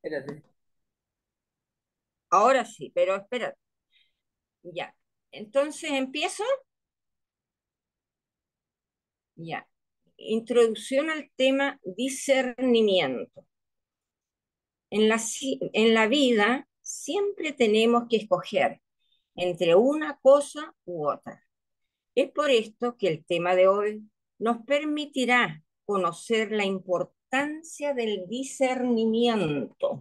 Espérate. Ahora sí, pero espérate. Ya. Entonces empiezo. Ya. Introducción al tema discernimiento. En la vida siempre tenemos que escoger entre una cosa u otra. Es por esto que el tema de hoy nos permitirá conocer la importancia del discernimiento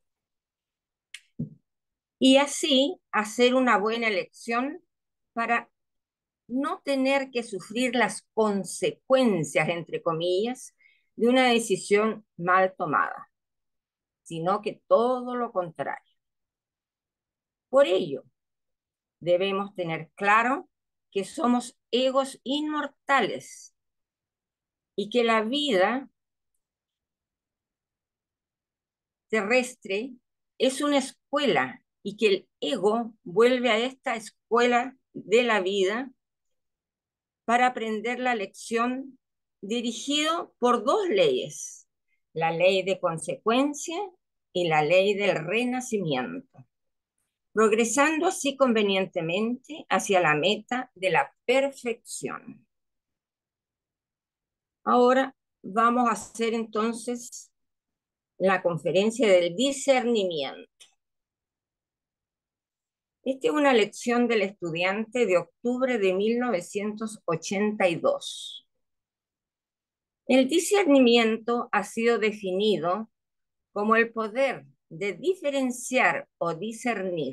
y así hacer una buena elección para no tener que sufrir las consecuencias, entre comillas, de una decisión mal tomada, sino que todo lo contrario. Por ello, debemos tener claro que somos egos inmortales y que la vida terrestre es una escuela y que el ego vuelve a esta escuela de la vida para aprender la lección dirigido por dos leyes, la ley de consecuencia y la ley del renacimiento, progresando así convenientemente hacia la meta de la perfección. Ahora vamos a hacer entonces la conferencia del discernimiento. Esta es una lección del estudiante de octubre de 1982. El discernimiento ha sido definido como el poder de diferenciar o discernir.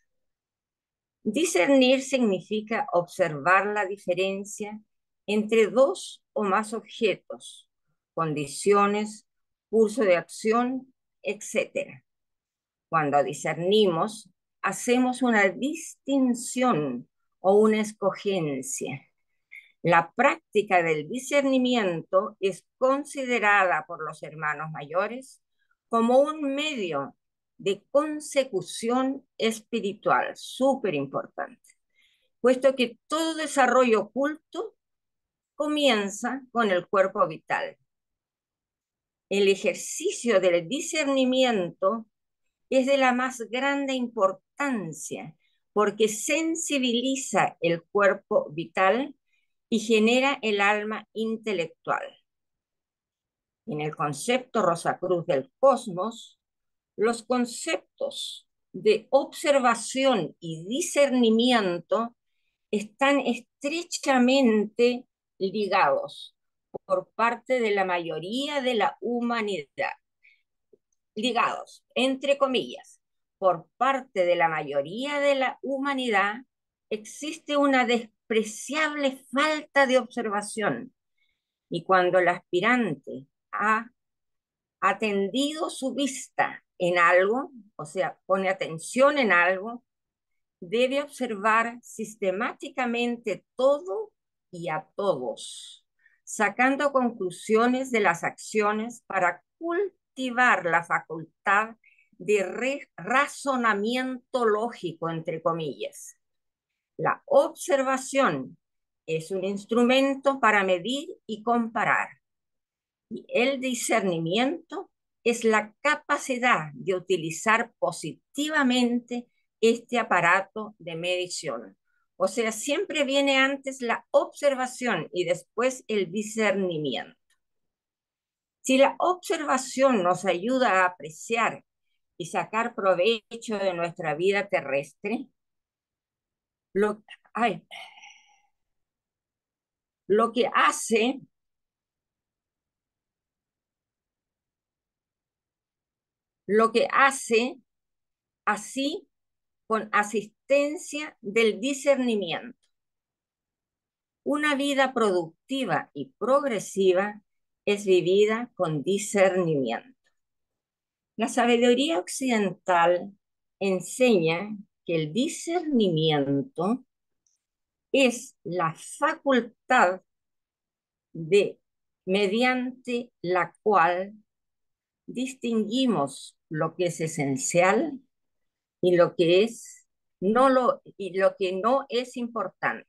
Discernir significa observar la diferencia entre dos o más objetos, condiciones, curso de acción, etc. Cuando discernimos, hacemos una distinción o una escogencia. La práctica del discernimiento es considerada por los hermanos mayores como un medio de consecución espiritual, súper importante, puesto que todo desarrollo oculto comienza con el cuerpo vital. El ejercicio del discernimiento es de la más grande importancia porque sensibiliza el cuerpo vital y genera el alma intelectual. En el concepto Rosacruz del cosmos, los conceptos de observación y discernimiento están estrechamente ligados por parte de la mayoría de la humanidad, ligados, entre comillas, por parte de la mayoría de la humanidad, existe una despreciable falta de observación. Y cuando el aspirante ha atendido su vista en algo, o sea, pone atención en algo, debe observar sistemáticamente todo y a todos, sacando conclusiones de las acciones para cultivar la facultad de razonamiento lógico, entre comillas. La observación es un instrumento para medir y comparar. Y el discernimiento es la capacidad de utilizar positivamente este aparato de medición. O sea, siempre viene antes la observación y después el discernimiento. Si la observación nos ayuda a apreciar y sacar provecho de nuestra vida terrestre, lo, ay, lo que hace, lo que hace así con asistencia del discernimiento. Una vida productiva y progresiva es vivida con discernimiento. La sabiduría occidental enseña que el discernimiento es la facultad de mediante la cual distinguimos lo que es esencial y lo que es y lo que no es importante,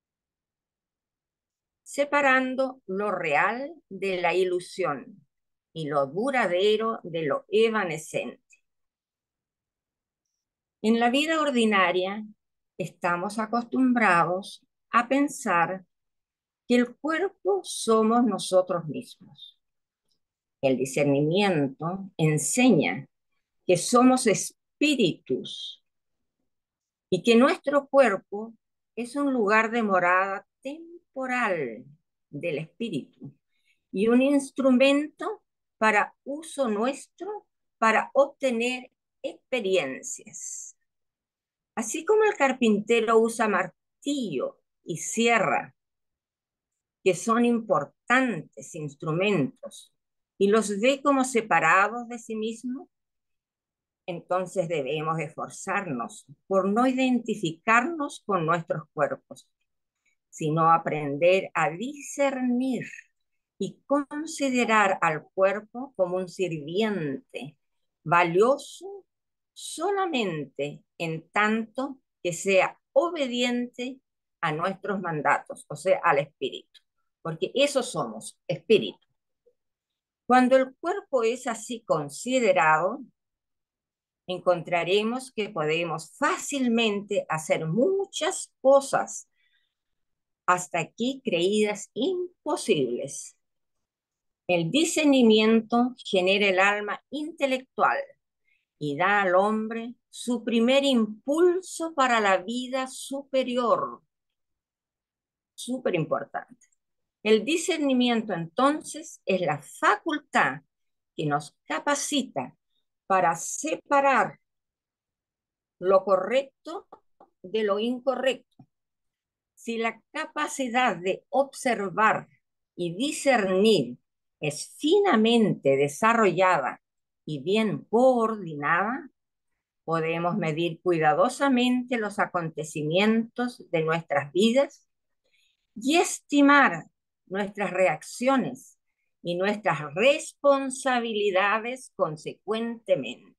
separando lo real de la ilusión. y lo duradero de lo evanescente. En la vida ordinaria estamos acostumbrados a pensar que el cuerpo somos nosotros mismos. El discernimiento enseña que somos espíritus y que nuestro cuerpo es un lugar de morada temporal del espíritu y un instrumento para uso nuestro para obtener experiencias. Así como el carpintero usa martillo y sierra, que son importantes instrumentos, y los ve como separados de sí mismo, entonces debemos esforzarnos por no identificarnos con nuestros cuerpos, sino aprender a discernir y considerar al cuerpo como un sirviente valioso solamente en tanto que sea obediente a nuestros mandatos, o sea, al espíritu, porque eso somos, espíritu. Cuando el cuerpo es así considerado, encontraremos que podemos fácilmente hacer muchas cosas hasta aquí creídas imposibles. El discernimiento genera el alma intelectual y da al hombre su primer impulso para la vida superior. Súper importante. El discernimiento entonces es la facultad que nos capacita para separar lo correcto de lo incorrecto. Si la capacidad de observar y discernir es finamente desarrollada y bien coordinada, podemos medir cuidadosamente los acontecimientos de nuestras vidas y estimar nuestras reacciones y nuestras responsabilidades consecuentemente.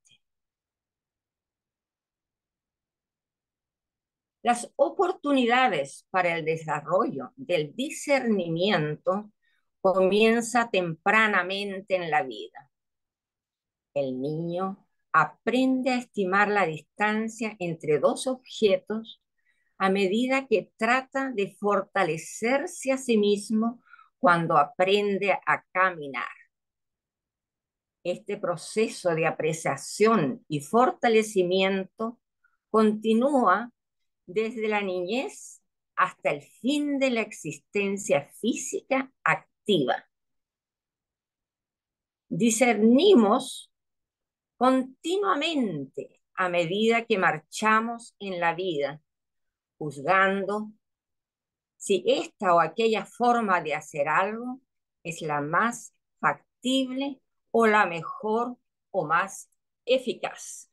Las oportunidades para el desarrollo del discernimiento comienza tempranamente en la vida. El niño aprende a estimar la distancia entre dos objetos a medida que trata de fortalecerse a sí mismo cuando aprende a caminar. Este proceso de apreciación y fortalecimiento continúa desde la niñez hasta el fin de la existencia física activa. Discernimos continuamente a medida que marchamos en la vida, juzgando si esta o aquella forma de hacer algo es la más factible o la mejor o más eficaz.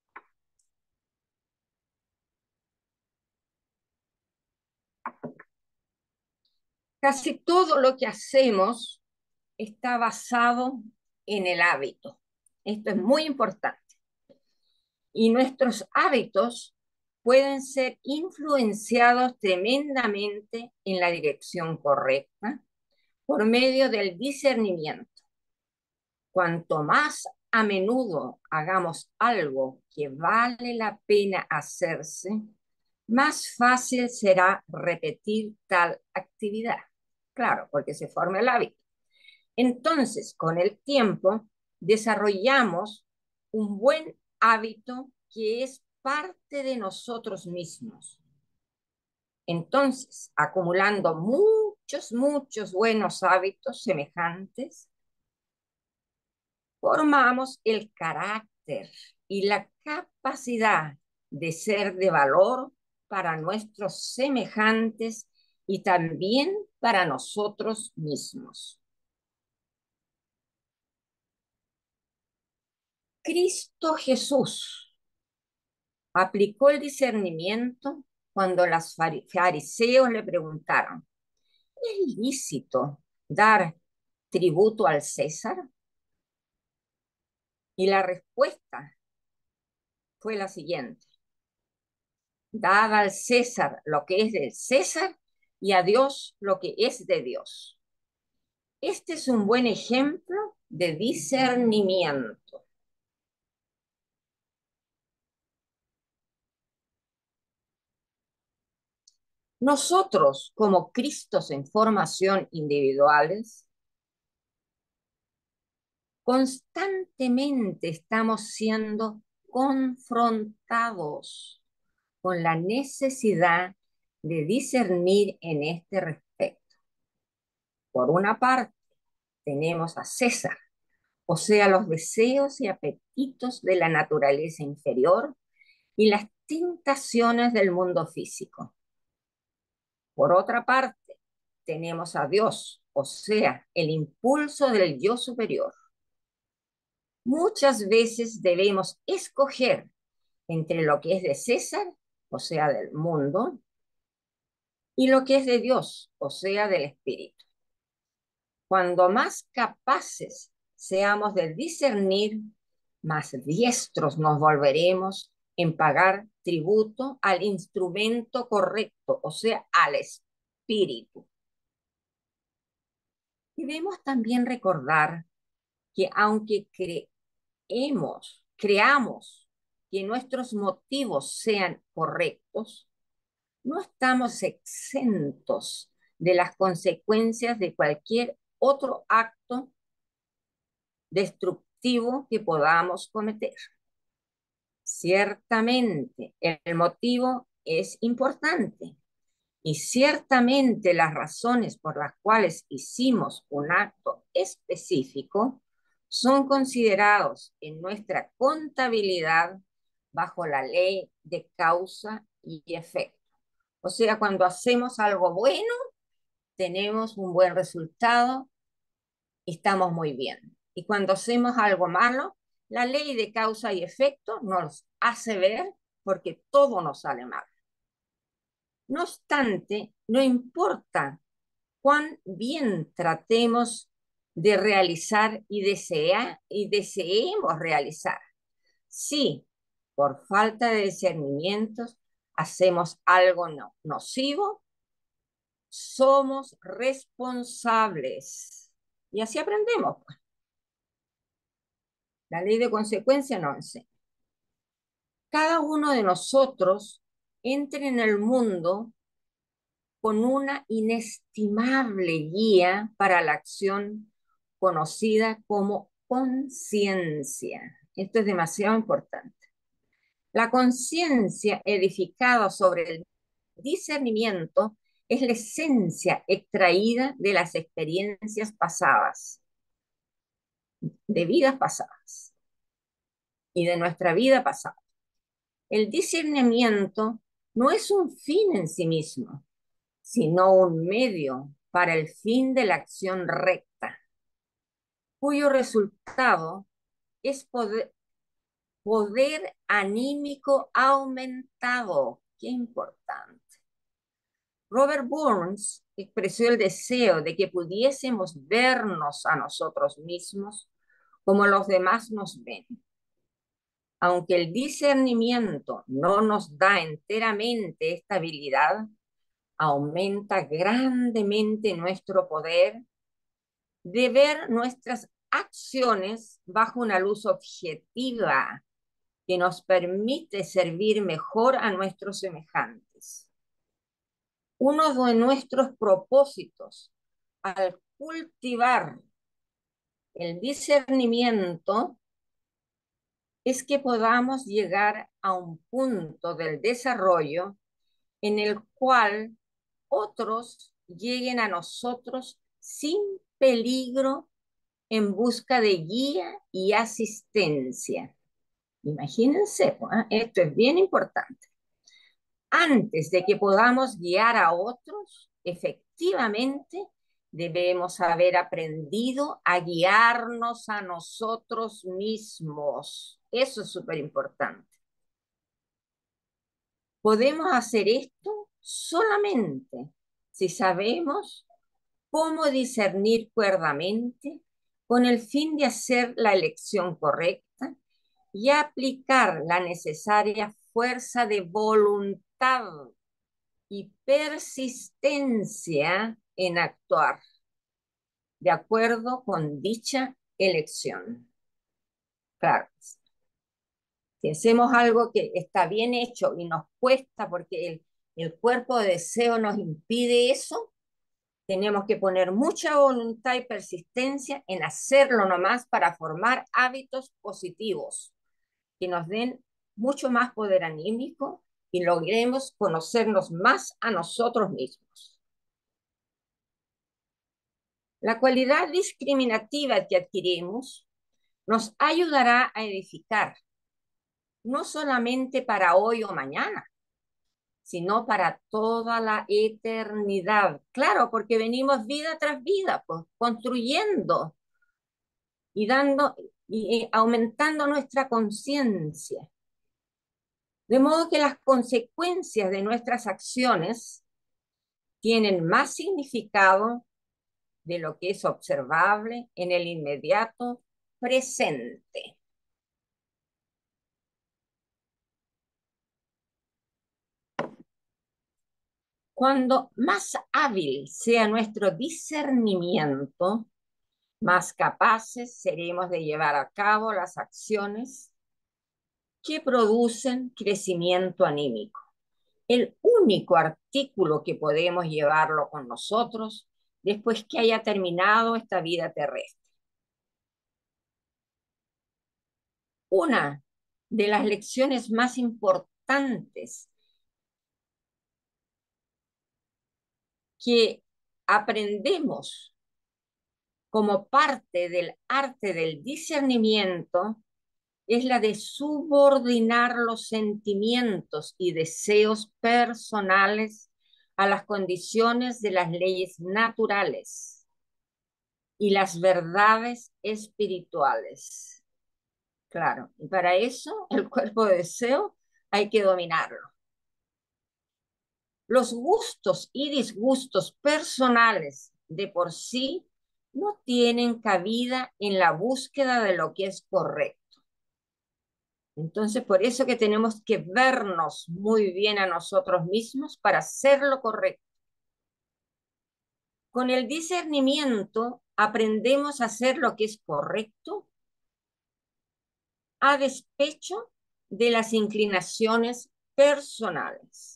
Casi todo lo que hacemos está basado en el hábito. Esto es muy importante. Y nuestros hábitos pueden ser influenciados tremendamente en la dirección correcta por medio del discernimiento. Cuanto más a menudo hagamos algo que vale la pena hacerse, más fácil será repetir tal actividad. Claro, porque se forma el hábito. Entonces, con el tiempo, desarrollamos un buen hábito que es parte de nosotros mismos. Entonces, acumulando muchos buenos hábitos semejantes, formamos el carácter y la capacidad de ser de valor para nuestros semejantes y también para nosotros mismos. Cristo Jesús aplicó el discernimiento cuando los fariseos le preguntaron, ¿es lícito dar tributo al César? Y la respuesta fue la siguiente: dad al César lo que es del César y a Dios lo que es de Dios. Este es un buen ejemplo de discernimiento. Nosotros, como Cristos en formación individuales, constantemente estamos siendo confrontados con la necesidad de discernir en este respecto. Por una parte, tenemos a César, o sea, los deseos y apetitos de la naturaleza inferior y las tentaciones del mundo físico. Por otra parte, tenemos a Dios, o sea, el impulso del yo superior. Muchas veces debemos escoger entre lo que es de César, o sea, del mundo, y lo que es de Dios, o sea, del espíritu. Cuando más capaces seamos de discernir, más diestros nos volveremos en pagar tributo al instrumento correcto, o sea, al espíritu. Debemos también recordar que aunque creamos que nuestros motivos sean correctos, no estamos exentos de las consecuencias de cualquier otro acto destructivo que podamos cometer. Ciertamente, el motivo es importante y ciertamente las razones por las cuales hicimos un acto específico son considerados en nuestra contabilidad bajo la ley de causa y efecto. O sea, cuando hacemos algo bueno, tenemos un buen resultado y estamos muy bien. Y cuando hacemos algo malo, la ley de causa y efecto nos hace ver porque todo nos sale mal. No obstante, no importa cuán bien tratemos de realizar y deseemos realizar. Si por falta de discernimientos hacemos algo nocivo, somos responsables. Y así aprendemos, pues. La ley de consecuencia no enseña. Cada uno de nosotros entra en el mundo con una inestimable guía para la acción conocida como conciencia. Esto es demasiado importante. La conciencia edificada sobre el discernimiento es la esencia extraída de las experiencias pasadas, de vidas pasadas y de nuestra vida pasada. El discernimiento no es un fin en sí mismo, sino un medio para el fin de la acción recta, cuyo resultado es poder anímico aumentado. Qué importante. Robert Burns expresó el deseo de que pudiésemos vernos a nosotros mismos como los demás nos ven. Aunque el discernimiento no nos da enteramente esta habilidad, aumenta grandemente nuestro poder de ver nuestras acciones bajo una luz objetiva que nos permite servir mejor a nuestros semejantes. Uno de nuestros propósitos al cultivar el discernimiento es que podamos llegar a un punto del desarrollo en el cual otros lleguen a nosotros sin peligro en busca de guía y asistencia. Imagínense, esto es bien importante. Antes de que podamos guiar a otros, efectivamente, debemos haber aprendido a guiarnos a nosotros mismos. Eso es súper importante. Podemos hacer esto solamente si sabemos cómo discernir cuerdamente con el fin de hacer la elección correcta y aplicar la necesaria fuerza de voluntad y persistencia en actuar de acuerdo con dicha elección. Claro, si hacemos algo que está bien hecho y nos cuesta porque el cuerpo de deseo nos impide eso, tenemos que poner mucha voluntad y persistencia en hacerlo nomás para formar hábitos positivos que nos den mucho más poder anímico y logremos conocernos más a nosotros mismos. La cualidad discriminativa que adquirimos nos ayudará a edificar, no solamente para hoy o mañana, sino para toda la eternidad. Claro, porque venimos vida tras vida, pues, construyendo y dando y aumentando nuestra conciencia. De modo que las consecuencias de nuestras acciones tienen más significado de lo que es observable en el inmediato presente. Cuando más hábil sea nuestro discernimiento, más capaces seremos de llevar a cabo las acciones que producen crecimiento anímico. El único artículo que podemos llevarlo con nosotros después que haya terminado esta vida terrestre. Una de las lecciones más importantes que aprendemos como parte del arte del discernimiento es la de subordinar los sentimientos y deseos personales a las condiciones de las leyes naturales y las verdades espirituales. Claro, y para eso el cuerpo de deseo hay que dominarlo. Los gustos y disgustos personales de por sí no tienen cabida en la búsqueda de lo que es correcto. Entonces, por eso que tenemos que vernos muy bien a nosotros mismos para hacer lo correcto. Con el discernimiento aprendemos a hacer lo que es correcto a despecho de las inclinaciones personales.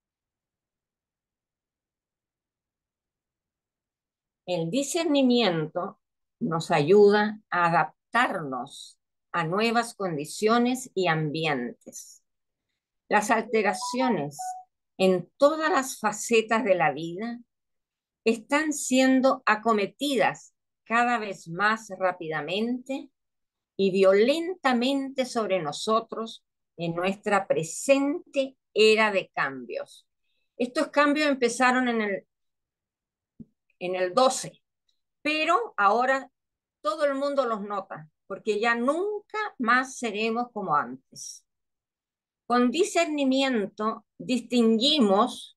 El discernimiento nos ayuda a adaptarnos a nuevas condiciones y ambientes. Las alteraciones en todas las facetas de la vida están siendo acometidas cada vez más rápidamente y violentamente sobre nosotros en nuestra presente era de cambios. Estos cambios empezaron en el 12, pero ahora todo el mundo los nota, porque ya nunca más seremos como antes. Con discernimiento distinguimos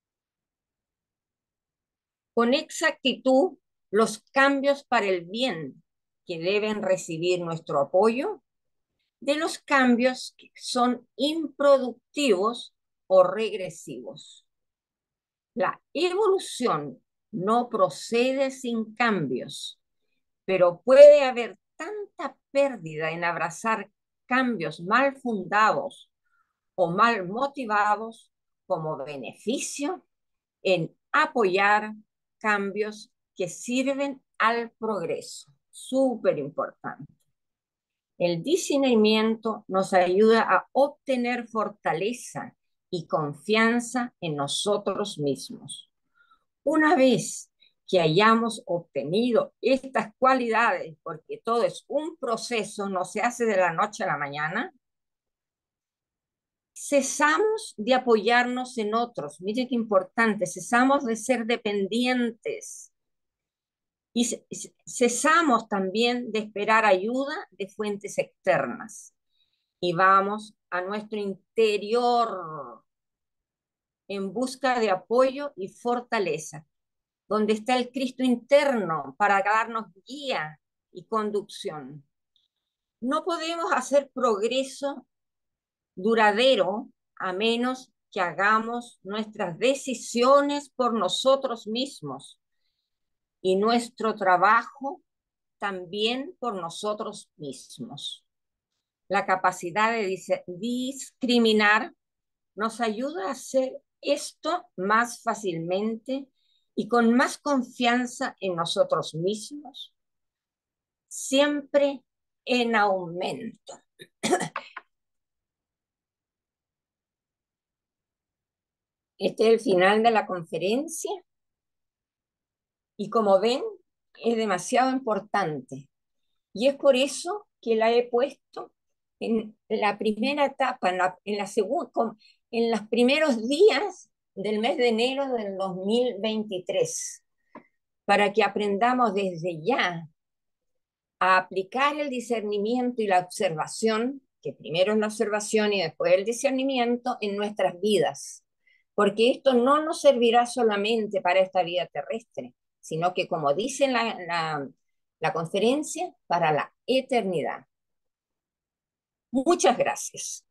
con exactitud los cambios para el bien que deben recibir nuestro apoyo de los cambios que son improductivos o regresivos. La evolución no procede sin cambios, pero puede haber tanta pérdida en abrazar cambios mal fundados o mal motivados como beneficio en apoyar cambios que sirven al progreso. Súper importante. El discernimiento nos ayuda a obtener fortaleza y confianza en nosotros mismos. Una vez que hayamos obtenido estas cualidades, porque todo es un proceso, no se hace de la noche a la mañana, cesamos de apoyarnos en otros. Mire qué importante, cesamos de ser dependientes y cesamos también de esperar ayuda de fuentes externas y vamos a nuestro interior en busca de apoyo y fortaleza, donde está el Cristo interno para darnos guía y conducción. No podemos hacer progreso duradero a menos que hagamos nuestras decisiones por nosotros mismos y nuestro trabajo también por nosotros mismos. La capacidad de discriminar nos ayuda a hacer esto más fácilmente y con más confianza en nosotros mismos, siempre en aumento. Este es el final de la conferencia y como ven, es demasiado importante. Y es por eso que la he puesto en la primera etapa, en la segunda, en los primeros días del mes de enero del 2023, para que aprendamos desde ya a aplicar el discernimiento y la observación, que primero es la observación y después el discernimiento en nuestras vidas, porque esto no nos servirá solamente para esta vida terrestre, sino que, como dice la conferencia, para la eternidad. Muchas gracias.